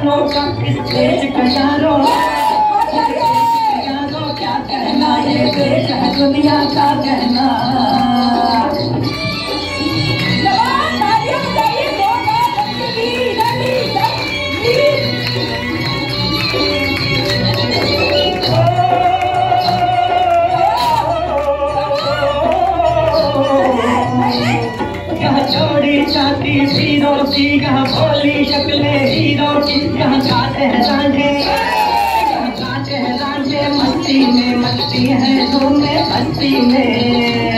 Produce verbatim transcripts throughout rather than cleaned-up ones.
जवानों का इस देश का यारों यारों क्या कहना, ये देश है दुनिया का कहना। छाती हीरो की यहाँ भोली शक्लें हीरो की, यहाँ गाते हैं रांझे यहाँ गाते हैं रांझे, मस्ती में मस्ती है झूमे मस्ती में।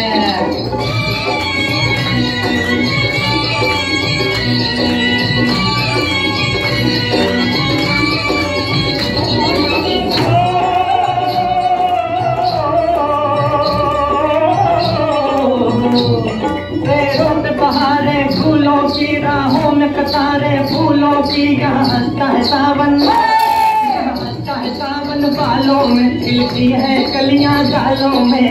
फूलों की राहों में कतारे फूलों की, यहाँ हंसता है सावन यहाँ हंसता है सावन, बालों में खिलती है कलियां गालों में।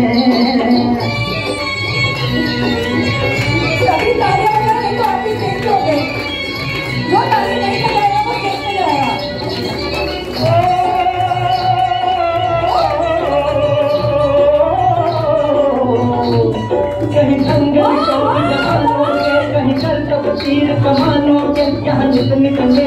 सभी तालियां बजाने तो आप भी देख लोगे, जो ताली नहीं बजाएगा वो कैसे जाएगा। कहीं जंगल कहीं चल तो तीर कमानों के यहाँ निकले